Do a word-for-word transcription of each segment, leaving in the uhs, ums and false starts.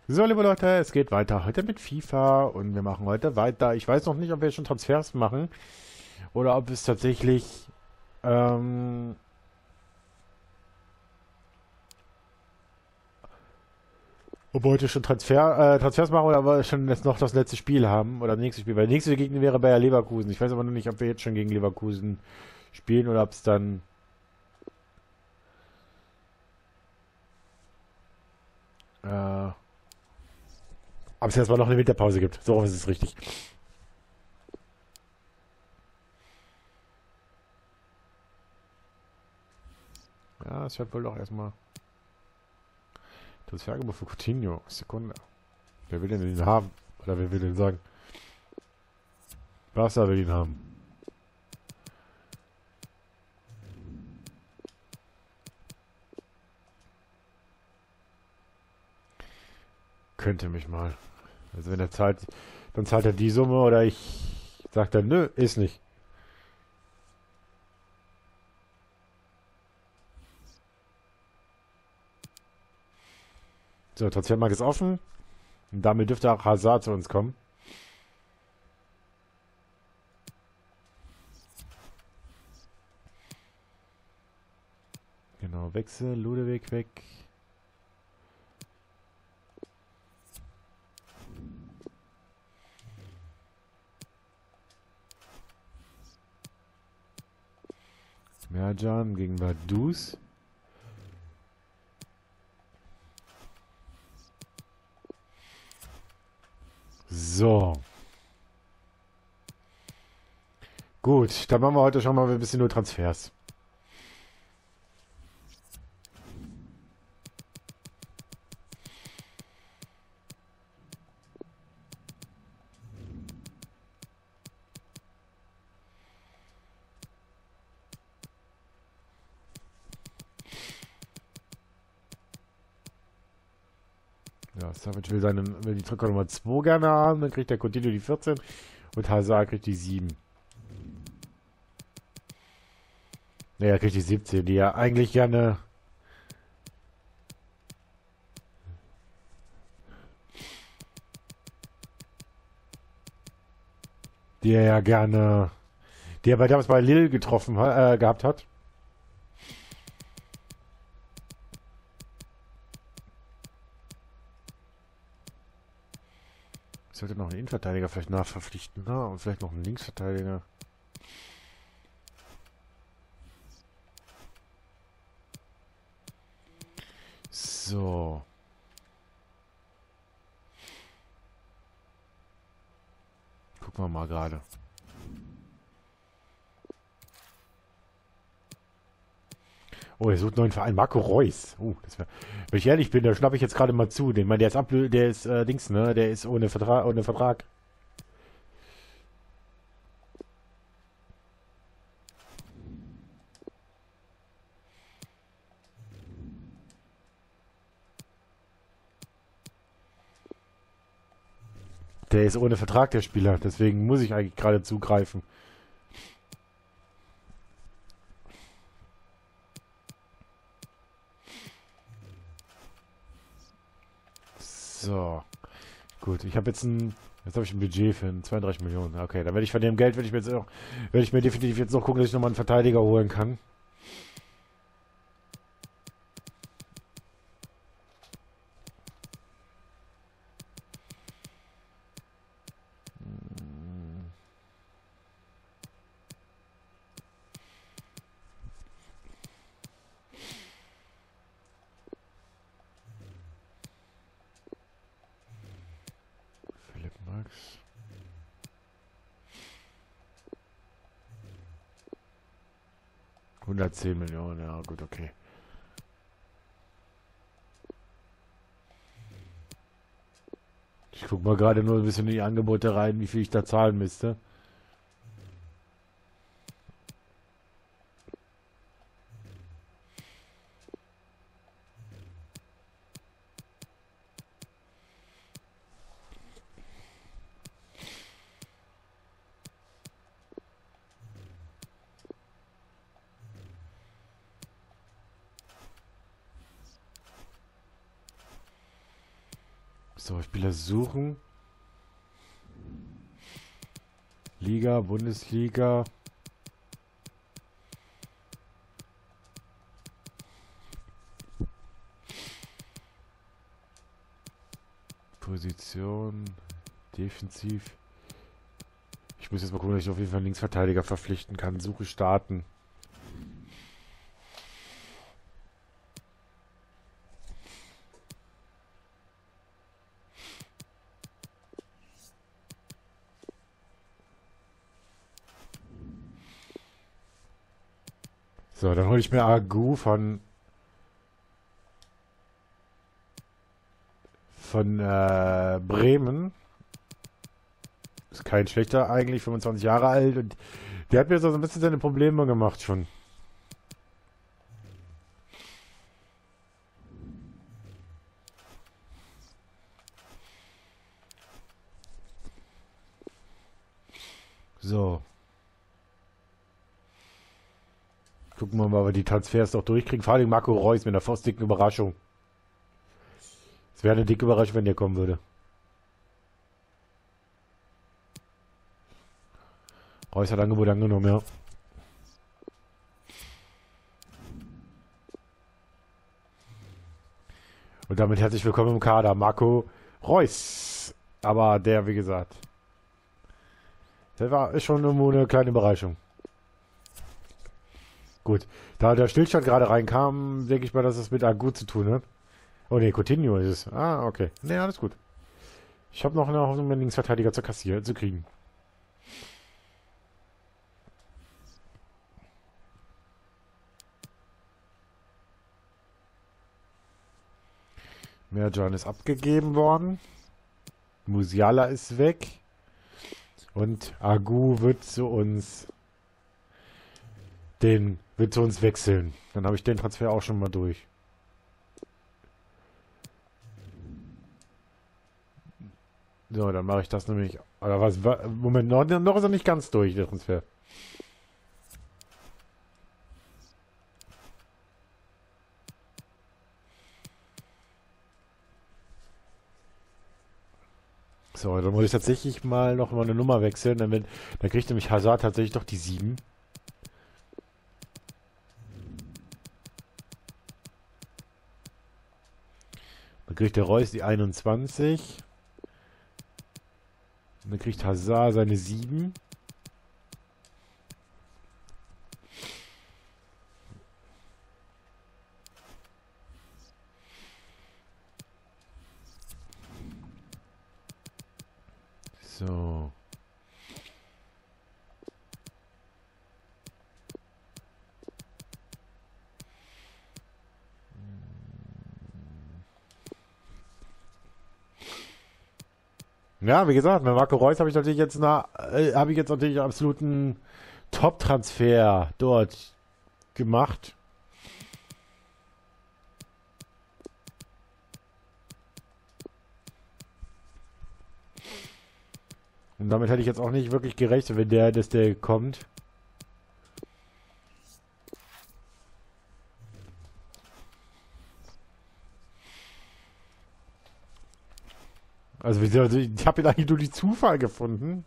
So, liebe Leute, es geht weiter heute mit FIFA und wir machen heute weiter. Ich weiß noch nicht, ob wir schon Transfers machen oder ob es tatsächlich ähm, ob wir heute schon Transfer, äh, Transfers machen oder ob wir schon jetzt noch das letzte Spiel haben oder das nächste Spiel. Weil der nächste Gegner wäre Bayer Leverkusen. Ich weiß aber noch nicht, ob wir jetzt schon gegen Leverkusen spielen oder ob es dann äh, ob es erstmal noch eine Winterpause gibt. So ist es richtig. Ja, es wird wohl doch erstmal Transferangebot für Coutinho. Sekunde. Wer will denn den haben? Oder wer will den sagen? Barca will ihn haben. Könnte mich mal. Also wenn er zahlt, dann zahlt er die Summe oder ich sag dann, nö, ist nicht. So, Transfermarkt ist offen. Und damit dürfte auch Hazard zu uns kommen. Genau, Wechsel, Ludewig weg. Merjan gegen Vaduz. So. Gut, dann machen wir heute schon mal ein bisschen nur Transfers. Ja, Savage will, seine, will die Trikot Nummer zwei gerne haben, dann kriegt der Coutinho die vierzehn und Hazard kriegt die sieben. Ne, er kriegt die siebzehn, die er eigentlich gerne... Die er ja gerne... Die er bei damals bei Lille getroffen äh, gehabt hat. Ich sollte noch einen Innenverteidiger vielleicht nachverpflichten. Na, und vielleicht noch einen Linksverteidiger. So. Gucken wir mal gerade. Oh, er sucht einen neuen Verein. Marco Reus. Oh, das wär, wenn ich ehrlich bin, da schnappe ich jetzt gerade mal zu. Den, mein, der ist ablö der ist äh, Dings, ne? Der ist ohne Vertrag, ohne Vertrag. Der ist ohne Vertrag, der Spieler. Deswegen muss ich eigentlich gerade zugreifen. So. Gut, ich habe jetzt ein... Jetzt habe ich ein Budget für zweiunddreißig Millionen. Okay, dann werde ich von dem Geld, werde ich mir jetzt auch... Werde ich mir definitiv jetzt noch gucken, dass ich nochmal einen Verteidiger holen kann. Philipp Max. hundertzehn Millionen, ja gut, okay. Ich gucke mal gerade nur ein bisschen in die Angebote rein, wie viel ich da zahlen müsste. So, Spieler suchen. Liga, Bundesliga. Position. Defensiv. Ich muss jetzt mal gucken, dass ich auf jeden Fall einen Linksverteidiger verpflichten kann. Suche starten. So, dann hole ich mir Agu von von äh, Bremen. Ist kein schlechter eigentlich, fünfundzwanzig Jahre alt, und der hat mir so ein bisschen seine Probleme gemacht schon. So. Gucken wir mal, ob wir die Transfers noch durchkriegen. Vor allem Marco Reus mit einer faustdicken Überraschung. Es wäre eine dicke Überraschung, wenn der kommen würde. Reus hat Angebot angenommen, ja. Und damit herzlich willkommen im Kader, Marco Reus. Aber der, wie gesagt, der war ist schon irgendwo eine kleine Überraschung. Gut, da der Stillstand gerade reinkam, denke ich mal, dass es mit Agu zu tun hat. Oh ne, Coutinho ist es. Ah, okay. Ne, alles gut. Ich habe noch eine Hoffnung, einen Linksverteidiger zu kassieren, zu kriegen. Merjan ist abgegeben worden. Musiala ist weg. Und Agu wird zu uns den wird zu uns wechseln. Dann habe ich den Transfer auch schon mal durch. So, dann mache ich das nämlich. Oder was? Moment, noch, noch ist er nicht ganz durch, der Transfer. So, dann muss ich tatsächlich mal noch mal eine Nummer wechseln. Dann, wenn, dann kriegt nämlich Hazard tatsächlich doch die sieben. Dann kriegt der Reus die einundzwanzig. Und dann kriegt Hazard seine sieben. So. Ja, wie gesagt, mit Marco Reus habe ich natürlich jetzt na, äh, habe ich jetzt natürlich einen absoluten Top-Transfer dort gemacht. Und damit hätte ich jetzt auch nicht wirklich gerechnet, wenn der, dass der kommt. Also, ich habe ihn eigentlich nur durch Zufall gefunden.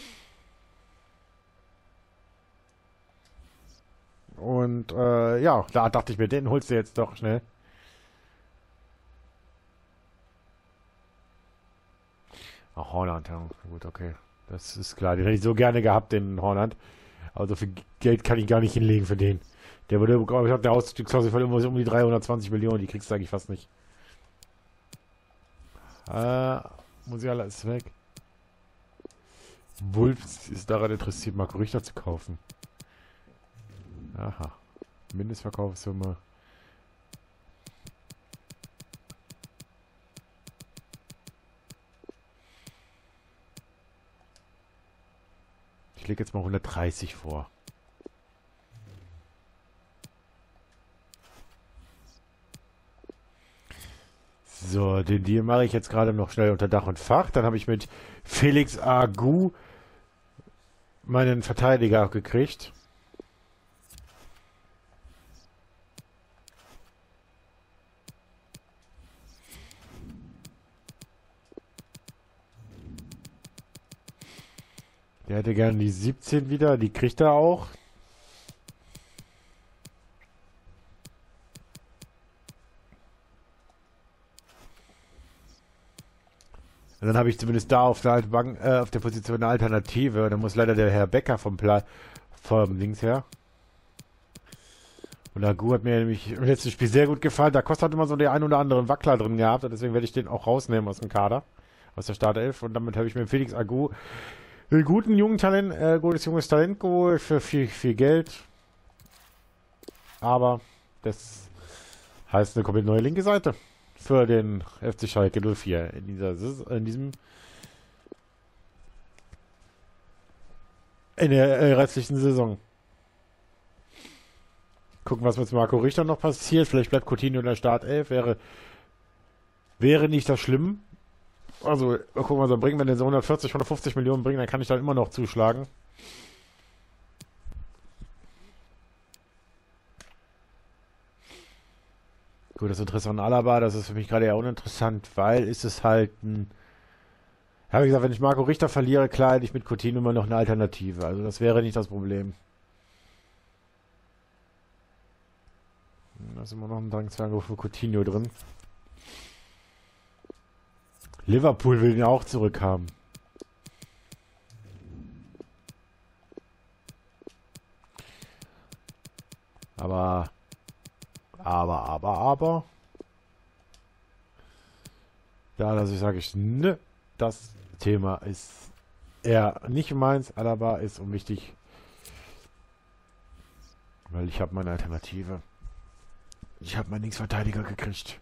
Und äh, ja, da dachte ich mir, den holst du jetzt doch schnell. Ach, Holland, ja, gut, okay. Das ist klar, den hätte ich so gerne gehabt, den Holland. Aber so viel Geld kann ich gar nicht hinlegen für den. Der würde, glaube ich, hat eine Ausstiegsklausel von irgendwas um die dreihundertzwanzig Millionen, die kriegst du eigentlich fast nicht. Äh, Musiala ist weg. Wolves ist daran interessiert, Marco Richter zu kaufen. Aha. Mindestverkaufssumme. Ich lege jetzt mal hundertdreißig vor. So, den Deal mache ich jetzt gerade noch schnell unter Dach und Fach. Dann habe ich mit Felix Agu meinen Verteidiger gekriegt. Der hätte gerne die siebzehn wieder, die kriegt er auch. Und dann habe ich zumindest da auf der, Alt Bank, äh, auf der Position eine Alternative. Da muss leider der Herr Becker vom, Pla vom Dings her. Und Agu hat mir nämlich im letzten Spiel sehr gut gefallen. Da Costa hat immer so den einen oder anderen Wackler drin gehabt. Und deswegen werde ich den auch rausnehmen aus dem Kader. Aus der Startelf. Und damit habe ich mir Felix Agu einen guten jungen Talent, äh, gutes junges Talent geholt für viel, viel Geld. Aber das heißt eine komplett neue linke Seite für den F C Schalke null vier in dieser in diesem in der äh, restlichen Saison. Gucken, was mit Marco Richter noch passiert. Vielleicht bleibt Coutinho in der Startelf. Wäre wäre nicht das schlimm. Also, gucken, was er bringt. Wenn er so hundertvierzig, hundertfünfzig Millionen bringt, dann kann ich dann immer noch zuschlagen. Gut, das Interesse an Alaba, das ist für mich gerade eher uninteressant, weil ist es halt ein... Ja, wie gesagt, wenn ich Marco Richter verliere, klar hätte ich mit Coutinho immer noch eine Alternative. Also das wäre nicht das Problem. Da ist immer noch ein Drangsangebot für Coutinho drin. Liverpool will ihn auch zurückhaben. Aber... Aber, aber, aber. Ja, dass ich sage, ich, ne, das Thema ist eher nicht meins. Alaba ist unwichtig. Weil ich habe meine Alternative. Ich habe meinen Linksverteidiger gekriegt.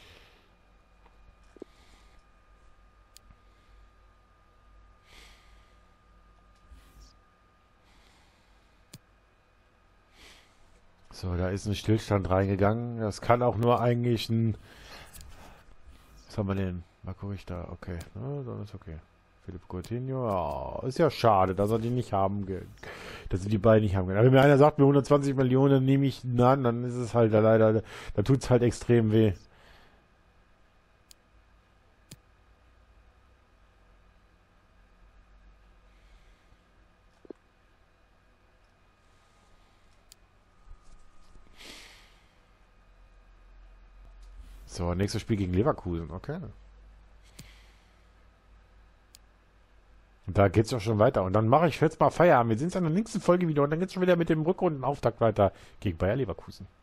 So, da ist ein Stillstand reingegangen. Das kann auch nur eigentlich ein... Was haben wir denn? Marco Richter, okay. Ja, dann ist okay. Philipp Coutinho, ja, ist ja schade, dass er die nicht haben dass sie die beiden nicht haben können. Aber wenn mir einer sagt, mir hundertzwanzig Millionen nehme ich an, dann ist es halt leider, da tut es halt extrem weh. So, nächstes Spiel gegen Leverkusen, okay. Und da geht es auch schon weiter. Und dann mache ich jetzt mal Feierabend. Wir sehen uns in der nächsten Folge wieder und dann geht es schon wieder mit dem Rückrundenauftakt weiter gegen Bayer Leverkusen.